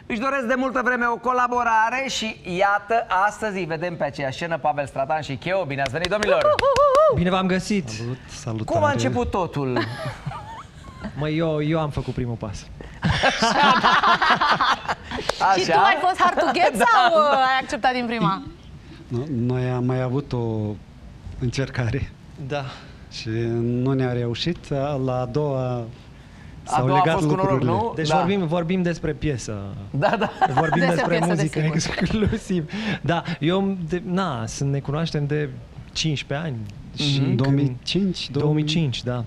Își doresc de multă vreme o colaborare și iată, astăzi îi vedem pe aceeași scenă Pavel Stratan și Cheo. Bine ați venit, domnilor! Bine v-am găsit! Salut, salutare. Cum a început totul? Măi, eu am făcut primul pas. Așa? Și tu ai fost hard to get sau ai acceptat din prima? Noi am mai avut o încercare Da. și nu ne-a reușit. La a doua A doua a fost cu noroc, nu? Deci Da. vorbim despre piesă. Da, da. Vorbim despre piesă, muzică desigur. exclusiv. Da, ne cunoaștem de 15 ani. Și 2005, da.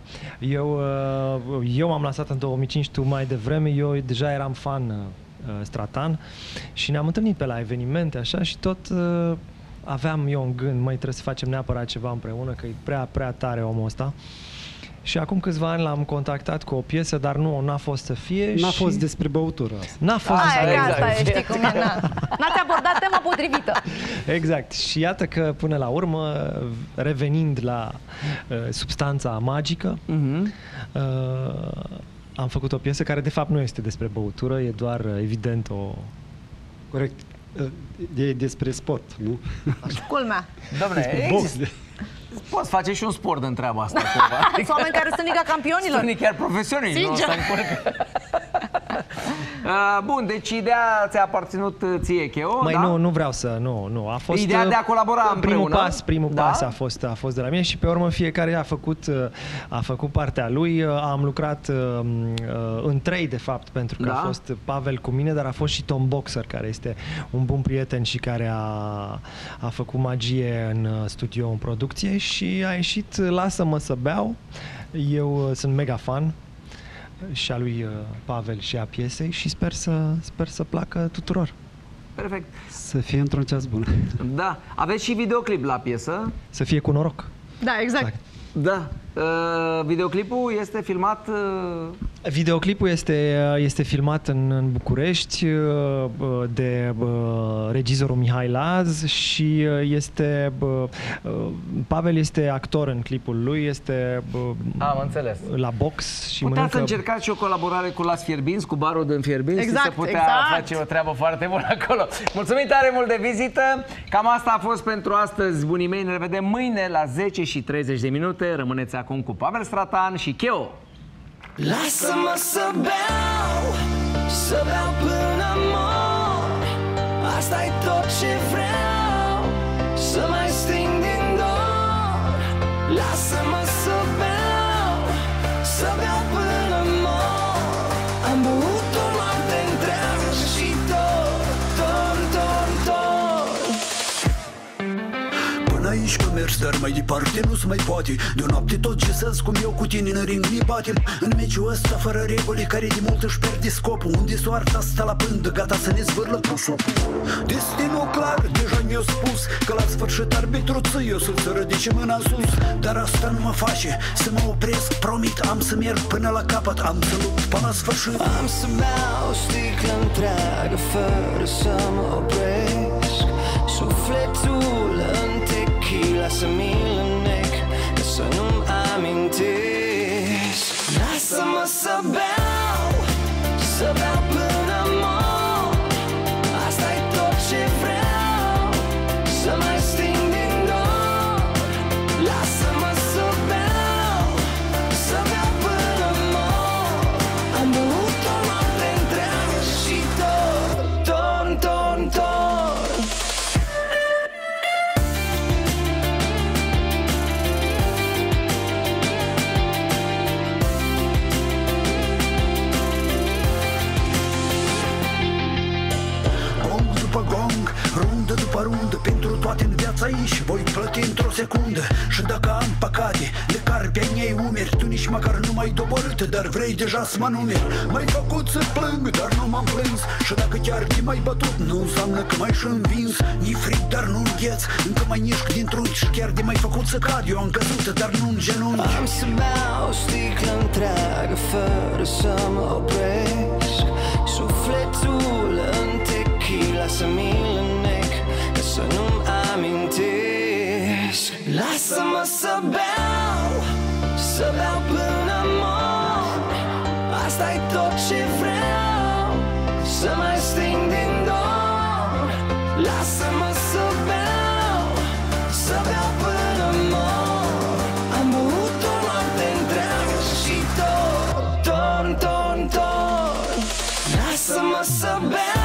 Eu m-am lansat în 2005, tu mai devreme, eu deja eram fan Stratan și ne-am întâlnit pe la evenimente, așa, și tot aveam eu în gând, măi, trebuie să facem neapărat ceva împreună, că e prea tare omul ăsta. Și acum câțiva ani l-am contactat cu o piesă, dar n-a fost să fie. N-a fost despre băutură asta. N-a fost Aia, despre... asta e, știi cum e, n-ați abordat tema potrivită. Exact. Și iată că până la urmă, revenind la substanța magică, am făcut o piesă care de fapt nu este despre băutură, e doar evident o... Corect. E despre sport, nu? Culmea. Dom'le, Box. poți face și un sport din treaba asta cumva. Sunt oameni care sunt Liga Campionilor. Sunt chiar profesioniști, nu? Sincer. Asta bun, deci ideea ți-a aparținut ție, Cheo, Măi, da? nu vreau să... Nu, a fost... Ideea de a colabora împreună. Primul Da? pas a fost de la mine și pe urmă fiecare a făcut partea lui. Am lucrat în 3, de fapt, pentru că Da? a fost Pavel cu mine, dar a fost și Tom Boxer, care este un bun prieten și care a făcut magie în studio, în producție, și a ieșit Lasă-mă să beau. Eu sunt mega fan și a lui Pavel și a piesei și sper să placă tuturor. Perfect. Să fie într-un ceas bun. Da. Aveți și videoclip la piesă. Să fie cu noroc. Da, exact. Da. Videoclipul este filmat... Videoclipul este filmat în București de regizorul Mihai Laz și Pavel este actor în clipul lui, este Am înțeles. la box și Puteați să încercați și o colaborare cu Las Fierbinți, cu barul din Fierbinți, Exact, să putea exact. face o treabă foarte bună acolo. Mulțumim tare mult de vizită. Cam asta a fost pentru astăzi, bunii mei. Ne revedem mâine la 10:30. Rămâneți acum cu Pavel Stratan și Cheo. Lasă-mă să beau până mor. Asta-i tot ce vreau, să mai sting din dor. Lasă-mă să beau până mor. Am băut o noapte întreagă și Până aici că mergi, dar mai departe nu se mai poate. De o noapte tot gesez cum eu cu tine în ring ne batem. În meciul ăsta fără reguli care de mult își pierde scopul. Unde soarta stă la pândă, gata să ne zvârlă prosopul. Destinul clar, deja mi-a spus că la sfârșit arbitru eu să-ți rădice mâna în sus. Dar asta nu mă face să mă opresc, promit, am să merg până la capăt, am să lupt până la sfârșit. Am să beau o sticlă întreagă fără să mă opresc. Sufletul în tequila să mi-l înnec, ca să nu-mi amintesc. Lasă-mă să beau până mor. Asta-i tot ce vreau, să mai sting din dor. Lasă-mă să beau până mor. Am băut o noapte întreagă și torn. Rundă după rundă, pentru toate în viața aici voi plăti într-o secundă. Și dacă am păcate, de care pe-ai mei umeri, tu nici măcar nu m-ai doborât, dar vrei deja să mă numeri. M-ai făcut să plâng, dar nu m-am plâns. Și dacă chiar te mai bătut, nu înseamnă că m-ai și învins. Ni fric, dar nu îngheț, încă mai nișc din trunchi. Și chiar de mai făcut să cad, eu am căzut, dar nu în genunchi. Am să beau o sticlă întreagă fără să mă opresc. Sufletul în tequila să mi-l înnec, ca să nu-mi amintesc. Lasă-mă să beau până mor. Asta-i tot ce vreau, să mai sting lasă-mă să beau.